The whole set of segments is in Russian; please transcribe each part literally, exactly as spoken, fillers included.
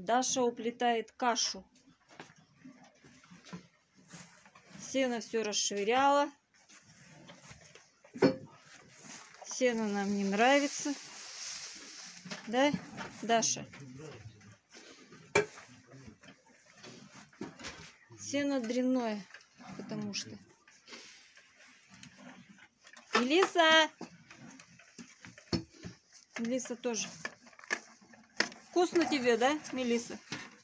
Даша уплетает кашу. Сено все расшвыряла. Сено нам не нравится. Да, Даша? Сено дрянное, потому что... Мелисса! Мелисса тоже. Вкусно тебе, да, Мелисса?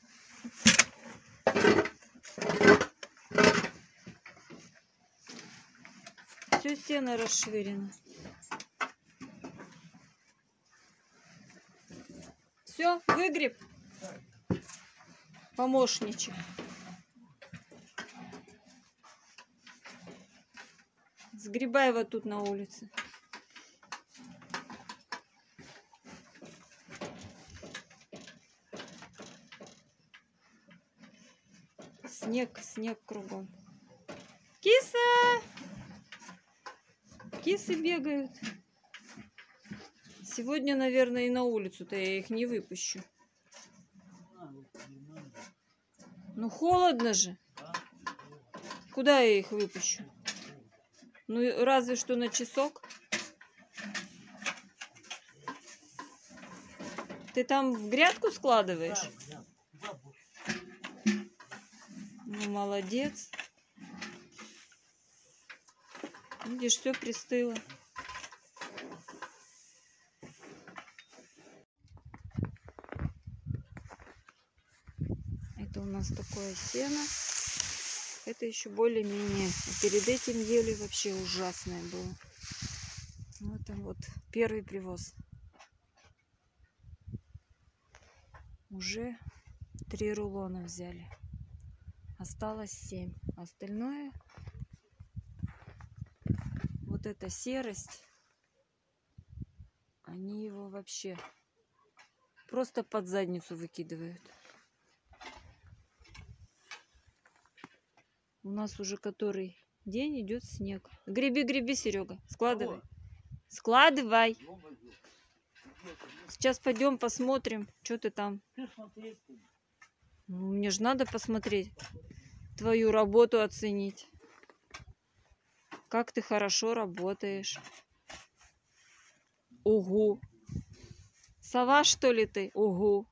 Все сено расшвырено. Все, выгреб, помощничек. Сгребай вот тут на улице. Снег, снег кругом. Киса! Кисы бегают. Сегодня, наверное, и на улицу-то я их не выпущу. Ну, холодно же. Куда я их выпущу? Ну, разве что на часок. Ты там в грядку складываешь? Ну, молодец. Видишь, все пристыло. Это у нас такое сено. Это еще более-менее. Перед этим ели вообще ужасное было. Вот это вот первый привоз. Уже три рулона взяли. Осталось семь. Остальное, вот эта серость, они его вообще просто под задницу выкидывают. У нас уже который день идет снег. Греби, греби, Серега. Складывай. Складывай. Сейчас пойдем посмотрим, что ты там. Ну, мне же надо посмотреть, твою работу оценить. Как ты хорошо работаешь. Угу. Сова, что ли, ты? Угу.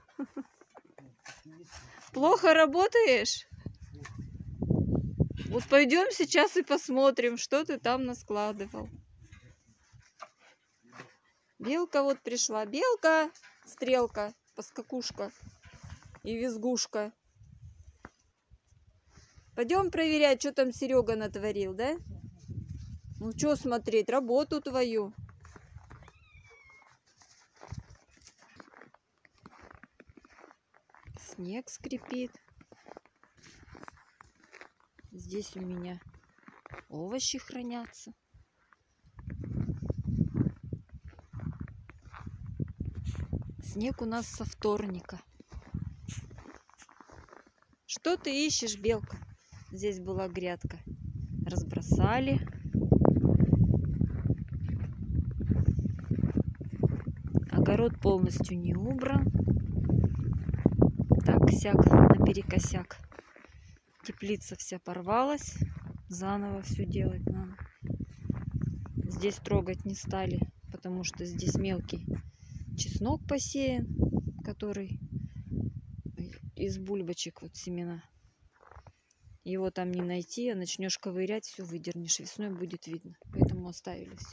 Плохо работаешь? Вот пойдем сейчас и посмотрим, что ты там наскладывал. Белка вот пришла. Белка, стрелка, поскакушка и визгушка. Пойдем проверять, что там Серега натворил, да? Ну, что смотреть? Работу твою. Снег скрипит. Здесь у меня овощи хранятся. Снег у нас со вторника. Что ты ищешь, Белка? Здесь была грядка. Разбросали. Огород полностью не убран. Так-сяк, наперекосяк. Теплица вся порвалась. Заново все делать надо. Здесь трогать не стали, потому что здесь мелкий чеснок посеян, который из бульбочек, вот семена. Его там не найти, а начнешь ковырять, все выдернешь. Весной будет видно. Поэтому оставили все.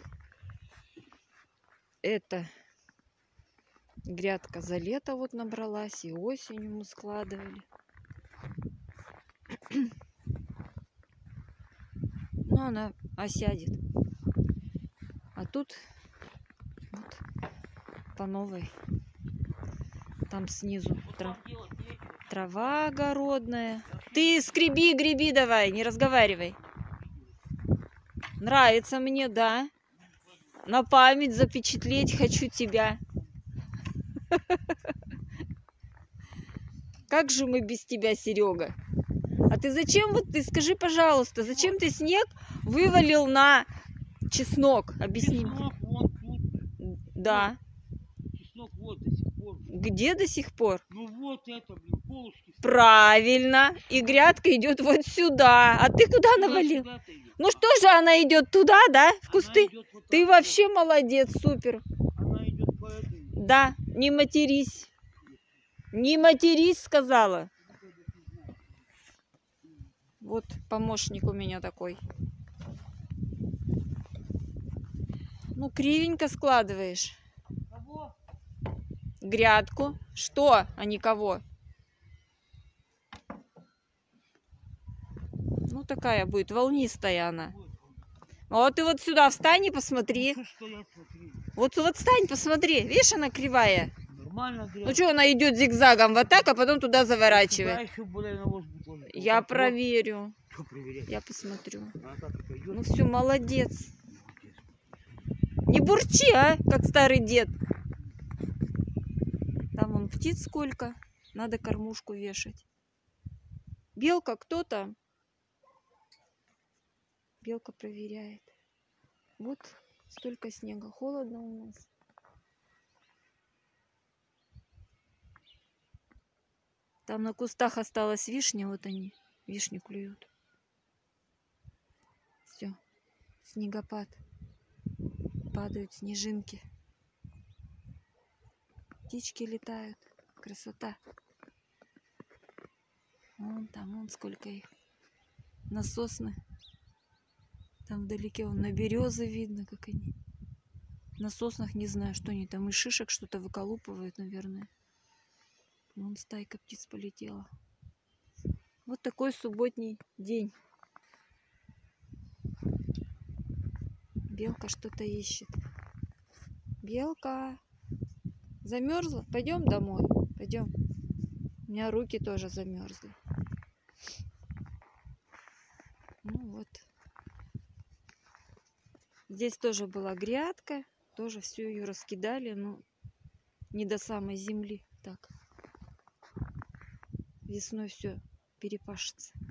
Это грядка за лето вот набралась, и осенью мы складывали. Но она осядет. А тут вот по новой. Там снизу трав... трава огородная. Ты скреби, греби давай, не разговаривай. Нравится мне, да. На память запечатлеть хочу тебя. Как же мы без тебя, Серега? А ты зачем, вот ты скажи, пожалуйста, зачем ты снег вывалил на чеснок? Объясни. Чеснок вон тут. Да. Чеснок вот до сих пор. Где до сих пор? Ну вот это, блин, колышки. Правильно. И грядка идет вот сюда. А ты куда навалил? Ну что же она идет туда, да? В кусты? Вот Ты вообще молодец, супер. Она идет по этой. Да, не матерись. Не матерись, сказала. Вот помощник у меня такой. Ну, кривенько складываешь. Кого? Грядку. Что, а не кого? Ну, такая будет, волнистая она. Вот ты вот сюда встань и посмотри. Ну, что я смотрю? Вот, вот встань, посмотри. Видишь, она кривая. Нормально, Ну что, она идет зигзагом вот так, а потом туда заворачивает. Я проверю. Я посмотрю. Ну все, молодец. Не бурчи, а, как старый дед. Там вон птиц сколько. Надо кормушку вешать. Белка, кто там? Белка проверяет. Вот столько снега. Холодно у нас. Там на кустах осталась вишня. Вот они. Вишню клюют. Все. Снегопад. Падают снежинки. Птички летают. Красота. Вон там, вон сколько их. На сосны. Там вдалеке вон на березы видно, как они. На соснах не знаю, что они там. Из шишек что-то выколупывают, наверное. Вон стайка птиц полетела. Вот такой субботний день. Белка что-то ищет. Белка. Замерзла? Пойдем домой. Пойдем. У меня руки тоже замерзли. Ну вот. Здесь тоже была грядка. Тоже всю ее раскидали. Но не до самой земли. Так. Весной все перепашется.